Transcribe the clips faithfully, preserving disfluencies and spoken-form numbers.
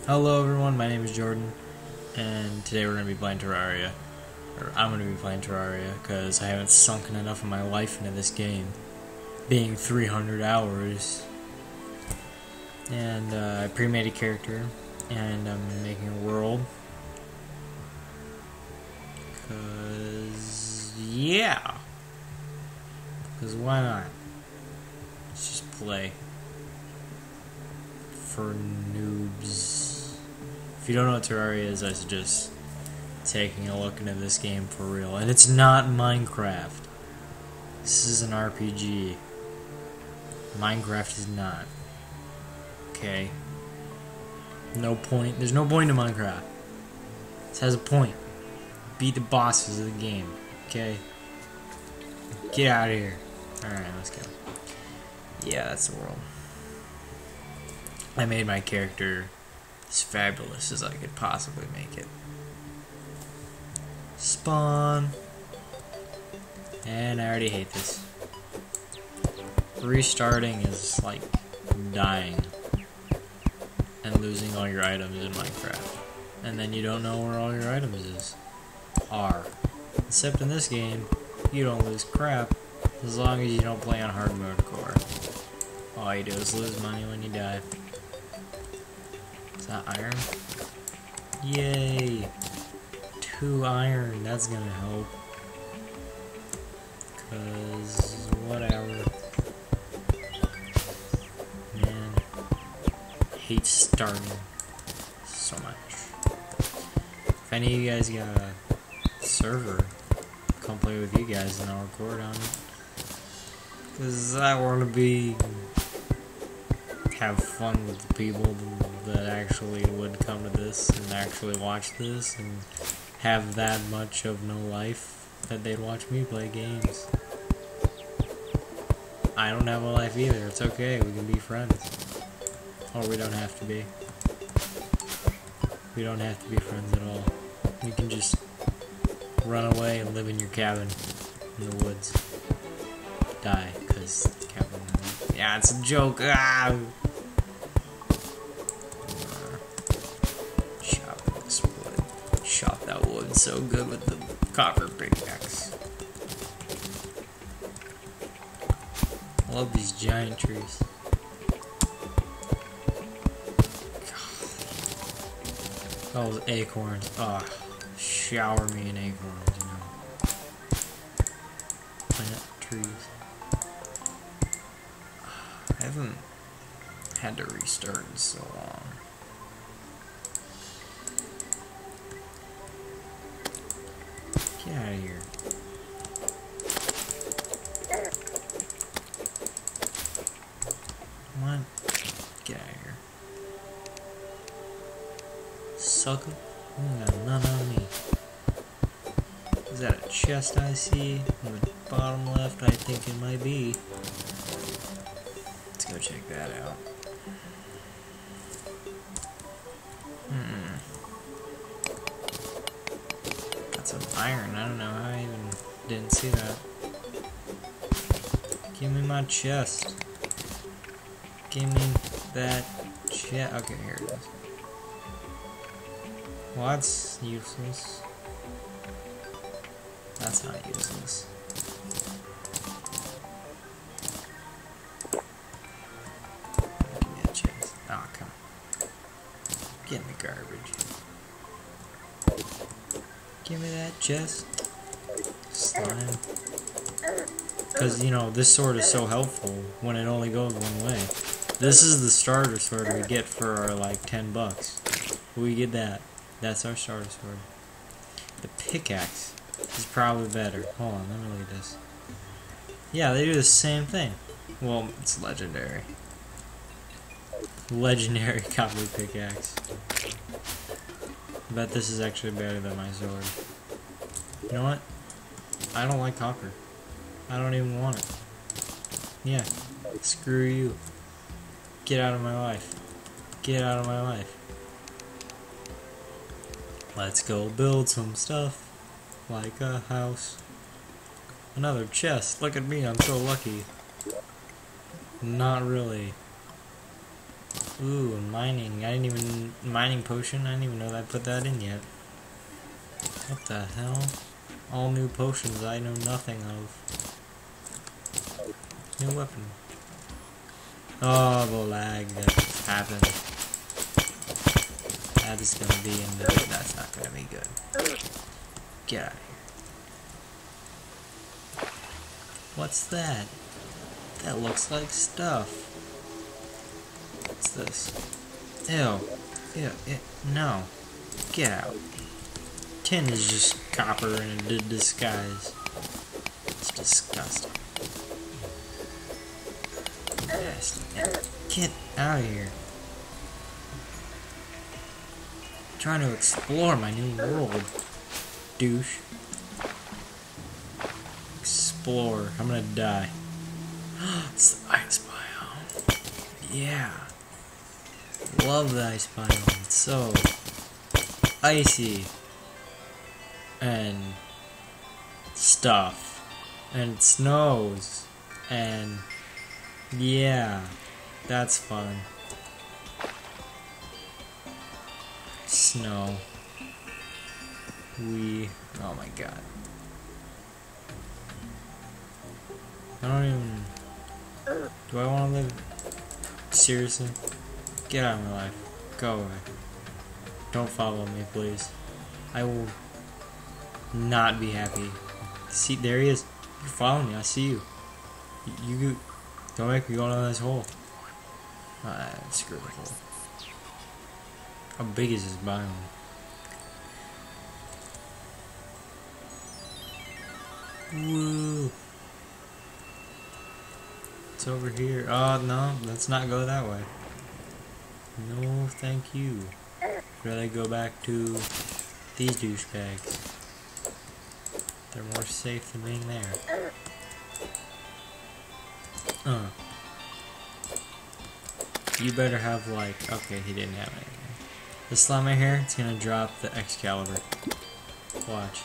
Hello everyone, my name is Jordan, and today we're going to be playing Terraria. Or I'm going to be playing Terraria, because I haven't sunken enough of my life into this game. Being three hundred hours. And uh, I pre-made a character, and I'm making a world. Because, yeah. Because why not? Let's just play. For noobs. If you don't know what Terraria is, I suggest taking a look into this game for real. And it's not Minecraft. This is an R P G. Minecraft is not. Okay? No point. There's no point in Minecraft. This has a point. Beat the bosses of the game. Okay? Get out of here. Alright, let's go. Yeah, that's the world. I made my character as fabulous as I could possibly make it. Spawn. And I already hate this. Restarting is like dying and losing all your items in Minecraft. And then you don't know where all your items is. are. Except in this game, you don't lose crap as long as you don't play on hard mode core. All you do is lose money when you die. Is that iron? Yay! Two iron, that's gonna help. Cause whatever. Man, I hate starting so much. If any of you guys got a server, come play with you guys and I'll record on it. Cause I wanna be have fun with the people that actually would come to this and actually watch this and have that much of no life that they'd watch me play games. I don't have a life either, it's okay, we can be friends. Or we don't have to be. We don't have to be friends at all. You can just run away and live in your cabin in the woods. Die, cause cabin. Yeah, it's a joke. Ah! Chop this wood. Chop that wood so good with the copper pickaxe. I love these giant trees. God. Those acorns. Ah, oh, shower me in acorns, you know. Plant trees. I haven't had to restart in so long. Get out of here. Come on. Get out of here. Sucker. You got none on me. Is that a chest I see? On the bottom left, I think it might be. Let's go check that out. Hmm. Got some iron. I don't know how I even didn't see that. Give me my chest. Give me that chest. Okay, here it is. Well, that's useless. That's not useless. Give me a chest. Oh, come on. Get in the garbage. Give me that chest. Slime. Because, you know, this sword is so helpful when it only goes one way. This is the starter sword we get for our, like, ten bucks. We get that. That's our starter sword. The pickaxe is probably better. Hold on, let me look at this. Yeah, they do the same thing. Well, it's legendary. Legendary copper pickaxe. I bet this is actually better than my sword. You know what? I don't like copper. I don't even want it. Yeah, screw you. Get out of my life. Get out of my life. Let's go build some stuff, like a house. Another chest. Look at me, I'm so lucky. Not really. Ooh, mining. I didn't even... Mining potion? I didn't even know that I put that in yet. What the hell? All new potions I know nothing of. New weapon. Oh, the lag that happened. That is gonna be in the... That's not gonna be good. Get out of here. What's that? That looks like stuff. What's this? Ew. Ew. Ew. No. Get out. Tin is just copper in a disguise. It's disgusting. Yes. Get out of here. I'm trying to explore my new world. Douche. Explore. I'm gonna die. It's the ice biome. Yeah. Love the ice biome. It's so icy. And stuff. And it snows. And yeah. That's fun. Snow. We. Oh my god. I don't even. Do I want to live? Seriously? Get out of my life. Go away. Don't follow me, please. I will not be happy. See, there he is. You're following me. I see you. You, you don't make me go down this hole. Ah, screw the hole. How big is this biome? Woo! It's over here. Oh no, let's not go that way. No, thank you. I'd rather go back to these douchebags. They're more safe than being there. Uh. You better have like. Okay, he didn't have anything. The slime right here, it's gonna drop the Excalibur. Watch.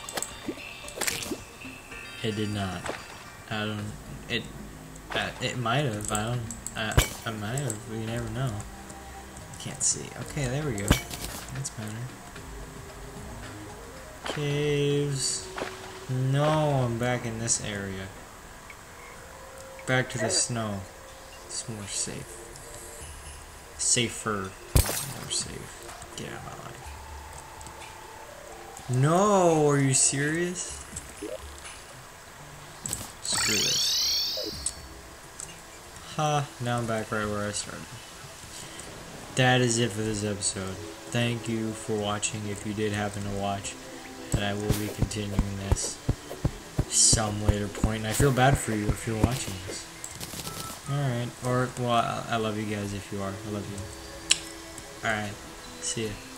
It did not. I don't. It. Uh, it might have. I don't. I. I might have. You never know. Can't see. Okay, there we go. That's better. Caves. No, I'm back in this area. Back to the snow. It's more safe. Safer. More safe. Get out of my life. No, are you serious? Screw this. Ha, now I'm back right where I started. That is it for this episode. Thank you for watching if you did happen to watch. And I will be continuing this some later point. And I feel bad for you if you're watching this. Alright, or, well, I, I love you guys if you are. I love you. Alright, see ya.